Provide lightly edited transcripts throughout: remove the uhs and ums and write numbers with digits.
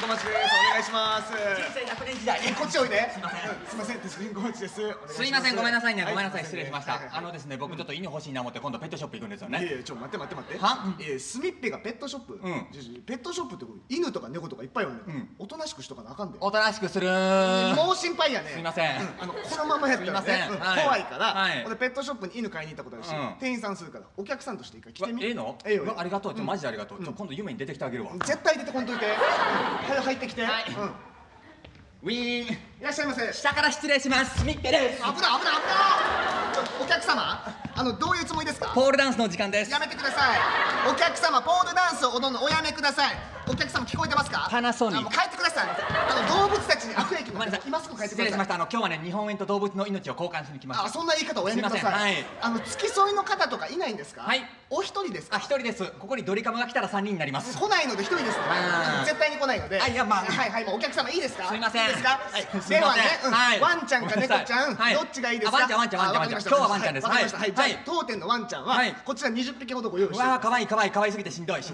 小町です。お願いします。 人生100年時代。 こっちおいで。 すいません。 すいません、鉄人小町です。 すいません、ごめんなさいね、 はいごめんなさい、失礼しました。 はいですね、僕ちょっと犬欲しいな思って今度ペットショップ行くんですよいやいね。 や、待って。 はスミッペがペットショップ。ペットショップって犬とか猫とかいっぱいおんねん。おとなしくしとかなあかんで。 おとなしくするー。 もう心配やね。 すいません。 このままやったらね、怖いから。ペットショップに犬買いに行ったことあるし、店員さんするからお客さんとして一回来てみ。 ええの？ ええよ。 ありがとう、マジでありがとう。今度夢に出てきてあげるわ。 絶対出てこんといて。早入ってきて。 ウィーン。 いらっしゃいませ。 下から失礼します。スミッペです。 危ない。お客様、どういうつもりですか？ ポールダンスの時間です。 やめてください。お客様、ポールダンスを踊るのおやめください。お客様聞こえてますか？ パナソニック。 もう帰ってください。動物たちに悪影響ごめんなさい。 今すぐ帰ってください。 失礼しました。今日はね、日本円と動物の命を交換しに来ました。 そんな言い方おやめください。付き添いの方とかいないんですか？はい。お一人ですか？ 一人です。ここにドリカムが来たら3人になります。 来ないので一人です。絶対に来ないので。いや、まあ、はい、もうお客様いいですか？ すいません。 いいですか？ではね、ワンちゃんか猫ちゃん、どっちがいいですか？ ワンちゃん。今日はワンちゃんです。 わかりました。はい、じゃあ当店のワンちゃんはこちら20匹ほどご用意して。 わあ、可愛いすぎてしんどい。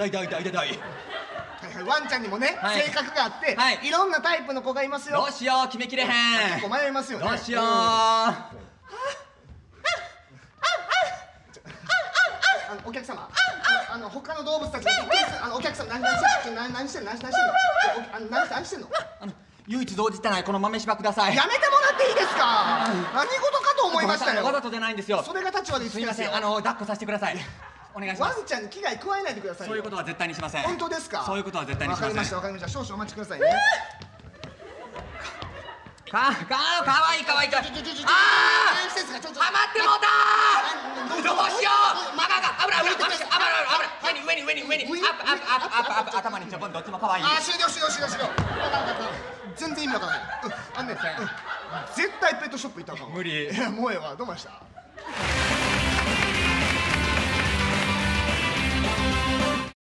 ワンちゃんにもね、性格があって、いろんなタイプの子がいますよ。 どうしよう、決めきれへん。 結構迷いますよね。 どうしよう。 お客様、他の動物たちがお客様、何してんの？ 唯一動じてないこの豆柴ください。 やめてもらっていいですか？何事かと思いましたよ。 わざとじゃないんですよ。 それが立場ですいません。抱っこさせてください。お願いします。 ワンちゃんに危害加えないでください。 そういうことは絶対にしません。 本当ですか？ そういうことは絶対にしません。 わかりました。少々お待ちくださいね。 かわいい。ああ、はまってもうたー。どうしよう。マガが危ない。上に頭にちょこんどっちも可愛い。 終了。全然意味わからない。絶対ペットショップ行ったらあかんわ。 無理。 もうええわ。どうました？